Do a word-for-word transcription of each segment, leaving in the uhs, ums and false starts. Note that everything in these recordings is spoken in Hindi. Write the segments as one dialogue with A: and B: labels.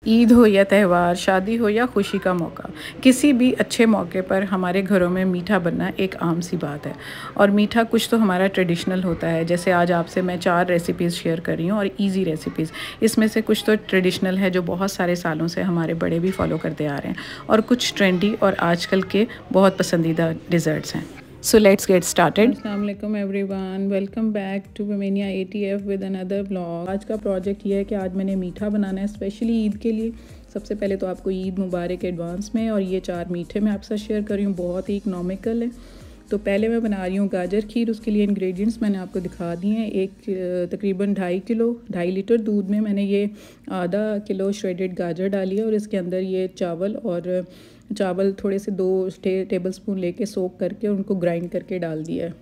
A: ईद हो या त्यौहार, शादी हो या खुशी का मौका, किसी भी अच्छे मौके पर हमारे घरों में मीठा बनना एक आम सी बात है। और मीठा कुछ तो हमारा ट्रेडिशनल होता है। जैसे आज आपसे मैं चार रेसिपीज़ शेयर कर रही हूँ और इजी रेसिपीज़। इसमें से कुछ तो ट्रेडिशनल है जो बहुत सारे सालों से हमारे बड़े भी फॉलो करते आ रहे हैं, और कुछ ट्रेंडी और आजकल के बहुत पसंदीदा डिज़र्ट्स हैं। So let's get started. अस्सलाम वालेकुम everyone, welcome back to Womenia A T F with another blog. आज का प्रोजेक्ट ये है कि आज मैंने मीठा बनाना है स्पेशली ईद के लिए। सबसे पहले तो आपको ईद मुबारक एडवांस में। और ये चार मीठे मैं आपसे शेयर कर रही हूँ, बहुत ही इकनॉमिकल है। तो पहले मैं बना रही हूँ गाजर खीर। उसके लिए इंग्रेडिएंट्स मैंने आपको दिखा दिए हैं। एक तकरीबन ढाई किलो ढाई लीटर दूध में मैंने ये आधा किलो श्रेडेड गाजर डाली है, और इसके अंदर ये चावल और चावल थोड़े से दो टेबल स्पून लेके सोक करके उनको ग्राइंड करके डाल दिया है,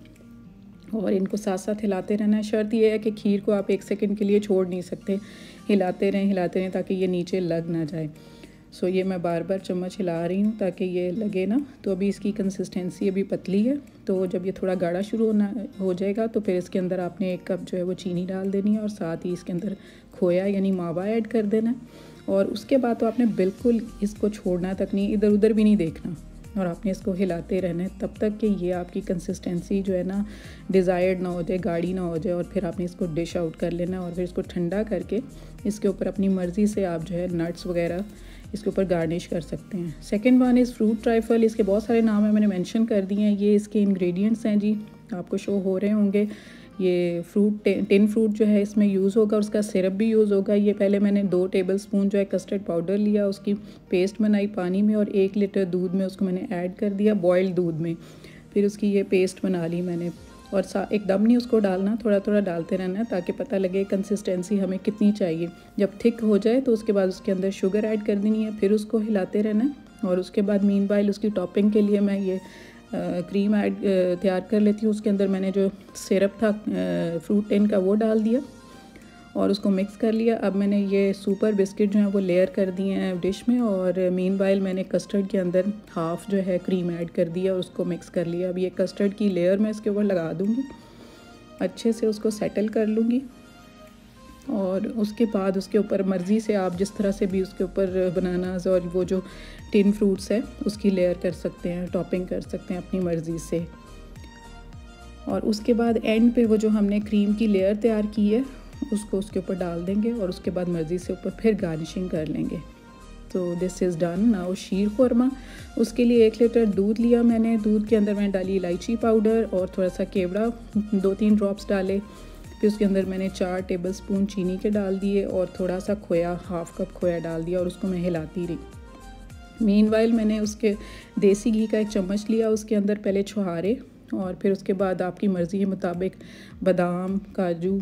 A: और इनको साथ साथ हिलाते रहना है। शर्त ये है कि खीर को आप एक सेकंड के लिए छोड़ नहीं सकते, हिलाते रहें हिलाते रहें ताकि ये नीचे लग ना जाए। सो ये मैं बार बार चम्मच हिला रही हूँ ताकि ये लगे ना। तो अभी इसकी कंसिस्टेंसी अभी पतली है, तो जब ये थोड़ा गाढ़ा शुरू होना हो जाएगा तो फिर इसके अंदर आपने एक कप जो है वो चीनी डाल देनी है, और साथ ही इसके अंदर खोया यानी मावा ऐड कर देना है। और उसके बाद तो आपने बिल्कुल इसको छोड़ना तक नहीं, इधर उधर भी नहीं देखना, और आपने इसको हिलाते रहना है तब तक कि ये आपकी कंसिस्टेंसी जो है ना डिज़ायर्ड ना हो जाए, गाढ़ी ना हो जाए। और फिर आपने इसको डिश आउट कर लेना, और फिर इसको ठंडा करके इसके ऊपर अपनी मर्ज़ी से आप जो है नट्स वगैरह इसके ऊपर गार्निश कर सकते हैं। Second one is fruit trifle. इसके बहुत सारे नाम है, मैंने मेंशन कर दिए हैं। ये इसके इंग्रेडिएंट्स हैं जी, आपको शो हो रहे होंगे। ये फ्रूट टिन फ्रूट जो है इसमें यूज़ होगा, उसका सिरप भी यूज़ होगा। ये पहले मैंने दो टेबल स्पून जो है कस्टर्ड पाउडर लिया, उसकी पेस्ट बनाई पानी में, और एक लीटर दूध में उसको मैंने ऐड कर दिया, बॉइल्ड दूध में। फिर उसकी ये पेस्ट बना ली मैंने, और सा एकदम नहीं उसको डालना, थोड़ा थोड़ा डालते रहना ताकि पता लगे कंसिस्टेंसी हमें कितनी चाहिए। जब थिक हो जाए तो उसके बाद उसके अंदर शुगर ऐड कर देनी है, फिर उसको हिलाते रहना है। और उसके बाद मीनवाइल उसकी टॉपिंग के लिए मैं ये क्रीम ऐड तैयार कर लेती हूँ। उसके अंदर मैंने जो सिरप था फ्रूट टिन का वो डाल दिया और उसको मिक्स कर लिया। अब मैंने ये सुपर बिस्किट जो है वो लेयर कर दिए हैं डिश में, और मीनवाइल मैंने कस्टर्ड के अंदर हाफ़ जो है क्रीम ऐड कर दिया और उसको मिक्स कर लिया। अब ये कस्टर्ड की लेयर मैं इसके ऊपर लगा दूँगी, अच्छे से उसको सेटल कर लूँगी। और उसके बाद उसके ऊपर मर्ज़ी से आप जिस तरह से भी उसके ऊपर बनानास और वो जो टिन फ्रूट्स है उसकी लेयर कर सकते हैं, टॉपिंग कर सकते हैं अपनी मर्ज़ी से। और उसके बाद एंड पे वो जो हमने क्रीम की लेयर तैयार की है उसको उसके ऊपर डाल देंगे, और उसके बाद मर्ज़ी से ऊपर फिर गार्निशिंग कर लेंगे। तो this is done now sheer khurma. उसके लिए एक लीटर दूध लिया मैंने। दूध के अंदर मैंने डाली इलायची पाउडर और थोड़ा सा केवड़ा, दो तीन ड्रॉप्स डाले। फिर उसके अंदर मैंने चार टेबल स्पून चीनी के डाल दिए, और थोड़ा सा खोया, हाफ़ कप खोया डाल दिया, और उसको मैं हिलाती रही। मीनवाइल मैंने उसके देसी घी का एक चम्मच लिया, उसके अंदर पहले छुहारे, और फिर उसके बाद आपकी मर्ज़ी के मुताबिक बादाम, काजू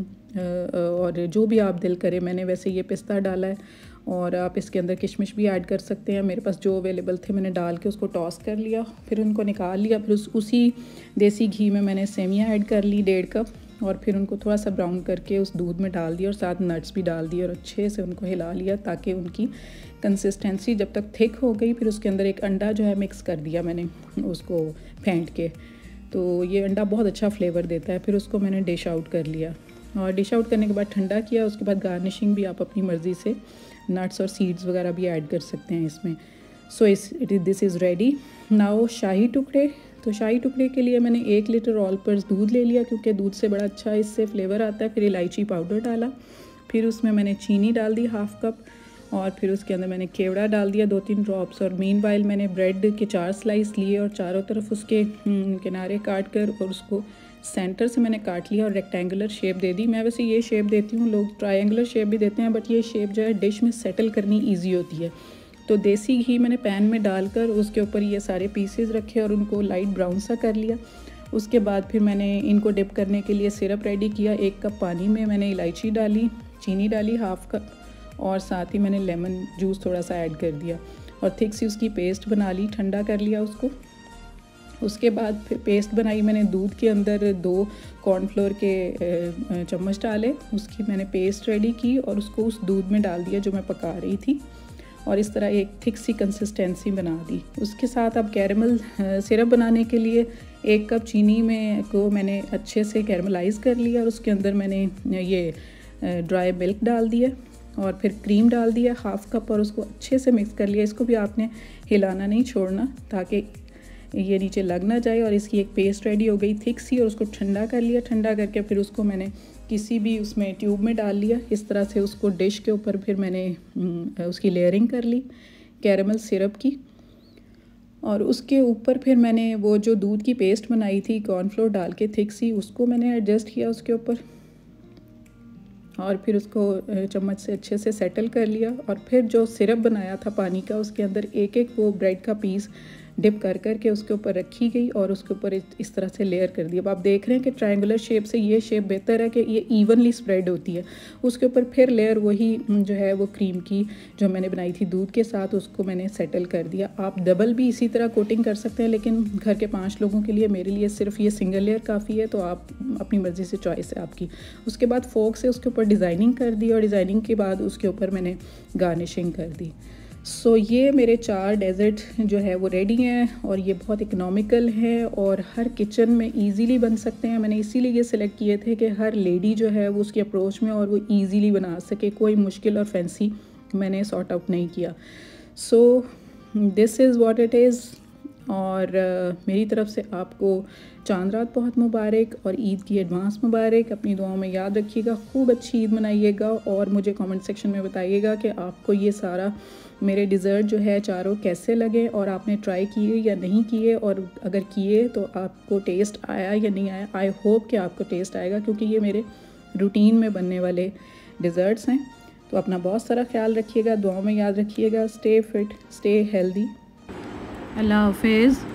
A: और जो भी आप दिल करें। मैंने वैसे ये पिस्ता डाला है, और आप इसके अंदर किशमिश भी ऐड कर सकते हैं। मेरे पास जो अवेलेबल थे मैंने डाल के उसको टॉस कर लिया, फिर उनको निकाल लिया। फिर उस उसी देसी घी में मैंने सेमियाँ ऐड कर ली डेढ़ कप, और फिर उनको थोड़ा सा ब्राउन करके उस दूध में डाल दिया, और साथ नट्स भी डाल दिए, और अच्छे से उनको हिला लिया ताकि उनकी कंसिस्टेंसी जब तक थिक हो गई। फिर उसके अंदर एक अंडा जो है मिक्स कर दिया मैंने उसको फेंट के, तो ये अंडा बहुत अच्छा फ्लेवर देता है। फिर उसको मैंने डिश आउट कर लिया, और डिश आउट करने के बाद ठंडा किया। उसके बाद गार्निशिंग भी आप अपनी मर्ज़ी से नट्स और सीड्स वगैरह भी ऐड कर सकते हैं इसमें। सो इस this is ready now. Shahi tukde. तो शाही टुकड़े के लिए मैंने एक लीटर ऑल पर्स दूध ले लिया, क्योंकि दूध से बड़ा अच्छा इससे फ्लेवर आता है। फिर इलायची पाउडर डाला, फिर उसमें मैंने चीनी डाल दी हाफ़ कप, और फिर उसके अंदर मैंने केवड़ा डाल दिया दो तीन ड्रॉप्स। और मीनवाइल मैंने ब्रेड के चार स्लाइस लिए, और चारों तरफ उसके किनारे काट कर और उसको सेंटर से मैंने काट लिया और रेक्टेंगुलर शेप दे दी। मैं वैसे ये शेप देती हूँ, लोग ट्रायंगुलर शेप भी देते हैं, बट ये शेप जो है डिश में सेटल करनी ईजी होती है। तो देसी घी मैंने पैन में डालकर उसके ऊपर ये सारे पीसेस रखे और उनको लाइट ब्राउन सा कर लिया। उसके बाद फिर मैंने इनको डिप करने के लिए सिरप रेडी किया। एक कप पानी में मैंने इलायची डाली, चीनी डाली हाफ़ कप, और साथ ही मैंने लेमन जूस थोड़ा सा ऐड कर दिया, और थिक सी उसकी पेस्ट बना ली, ठंडा कर लिया उसको। उसके बाद फिर पेस्ट बनाई मैंने दूध के अंदर, दो कॉर्नफ्लोर के चम्मच डाले, उसकी मैंने पेस्ट रेडी की और उसको उस दूध में डाल दिया जो मैं पका रही थी, और इस तरह एक थिक सी कंसिस्टेंसी बना दी। उसके साथ अब कैरमल सिरप बनाने के लिए एक कप चीनी में को मैंने अच्छे से कैरमलाइज़ कर लिया, और उसके अंदर मैंने ये ड्राई मिल्क डाल दिया, और फिर क्रीम डाल दिया हाफ़ कप और उसको अच्छे से मिक्स कर लिया। इसको भी आपने हिलाना नहीं छोड़ना ताकि ये नीचे लग ना जाए। और इसकी एक पेस्ट रेडी हो गई थिक सी, और उसको ठंडा कर लिया। ठंडा करके फिर उसको मैंने किसी भी उसमें ट्यूब में डाल लिया। इस तरह से उसको डिश के ऊपर फिर मैंने उसकी लेयरिंग कर ली कैरेमल सिरप की, और उसके ऊपर फिर मैंने वो जो दूध की पेस्ट बनाई थी कॉर्नफ्लोर डाल के थिक सी, उसको मैंने एडजस्ट किया उसके ऊपर, और फिर उसको चम्मच से अच्छे से सेटल कर लिया। और फिर जो सिरप बनाया था पानी का, उसके अंदर एक एक वो ब्रेड का पीस डिप कर कर के उसके ऊपर रखी गई और उसके ऊपर इस तरह से लेयर कर दी। अब आप देख रहे हैं कि ट्रायंगुलर शेप से ये शेप बेहतर है कि ये इवनली स्प्रेड होती है। उसके ऊपर फिर लेयर वही जो है वो क्रीम की जो मैंने बनाई थी दूध के साथ, उसको मैंने सेटल कर दिया। आप डबल भी इसी तरह कोटिंग कर सकते हैं, लेकिन घर के पाँच लोगों के लिए मेरे लिए सिर्फ ये सिंगल लेयर काफ़ी है, तो आप अपनी मर्ज़ी से चॉइस है आपकी। उसके बाद फोक से उसके ऊपर डिज़ाइनिंग कर दी, और डिज़ाइनिंग के बाद उसके ऊपर मैंने गार्निशिंग कर दी। सो so, ये मेरे चार डेज़र्ट जो है वो रेडी हैं, और ये बहुत इकोनॉमिकल है और हर किचन में इजीली बन सकते हैं। मैंने इसीलिए ये सिलेक्ट किए थे कि हर लेडी जो है वो उसकी अप्रोच में और वो इजीली बना सके, कोई मुश्किल और फैंसी मैंने सॉर्ट आउट नहीं किया। So this is what it is. और uh, मेरी तरफ से आपको चांद रात बहुत मुबारक और ईद की एडवांस मुबारक। अपनी दुआओं में याद रखिएगा, खूब अच्छी ईद मनाइएगा, और मुझे कमेंट सेक्शन में बताइएगा कि आपको ये सारा मेरे डिज़र्ट जो है चारों कैसे लगे, और आपने ट्राई किए या नहीं किए, और अगर किए तो आपको टेस्ट आया या नहीं आया। आई होप कि आपको टेस्ट आएगा, क्योंकि ये मेरे रूटीन में बनने वाले डिज़र्ट्स हैं। तो अपना बहुत सारा ख्याल रखिएगा, दुआओं में याद रखिएगा। Stay fit, stay healthy. अल्लाह हाफिज़।